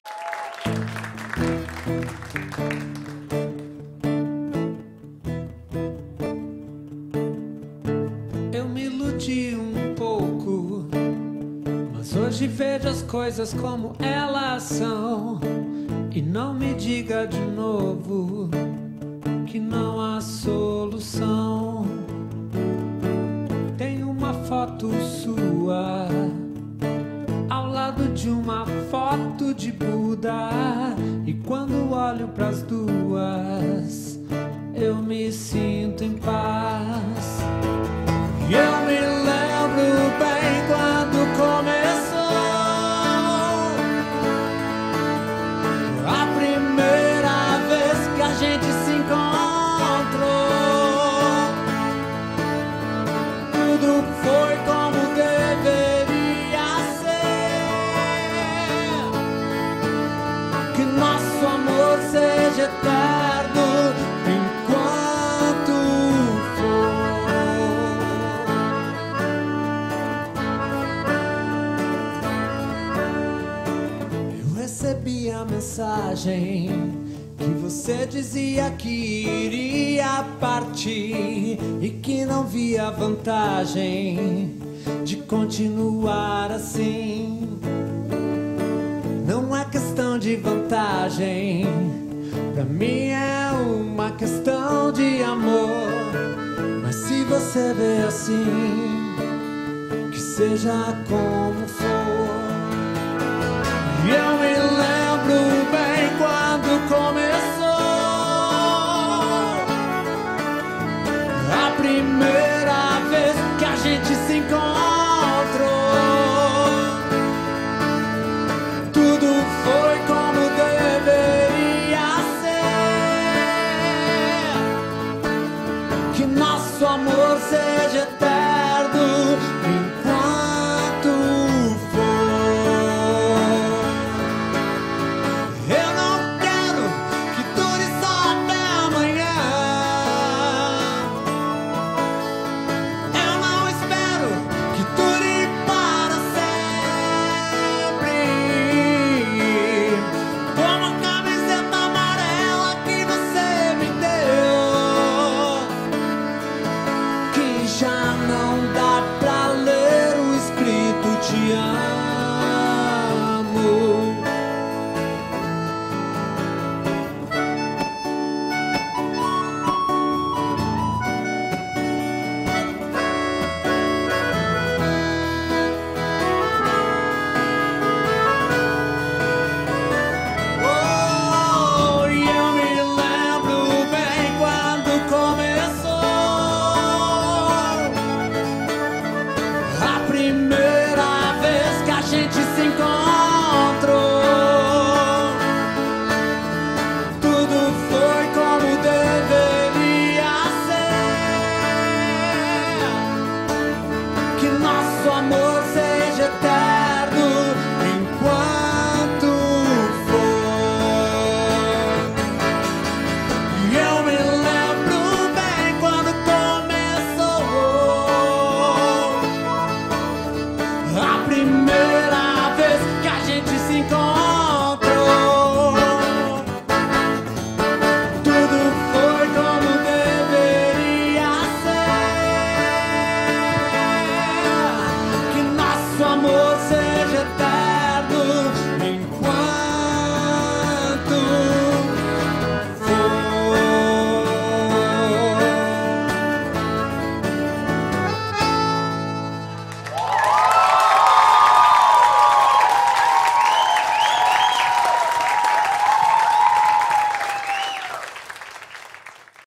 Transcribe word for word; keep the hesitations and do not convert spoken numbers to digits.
Eu me iludi um pouco, mas hoje vejo as coisas como elas são. E não me diga de novo que não há solução. Tem uma foto sua ao lado de uma foto de Buda, e quando olho pras duas eu me sinto em paz. E eu me lembro bem quando começou a primeira vez que a gente se encontrou. Tudo foi como deveria ser. Que nosso amor seja eterno enquanto for. Eu recebi a mensagem que você dizia que iria partir e que não via vantagem de continuar assim. Não é questão de vantagem, pra mim é uma questão de amor. Mas se você vê assim, que seja como for. E eu me lembro bem quando começou a primeira vez que a gente se encontrou.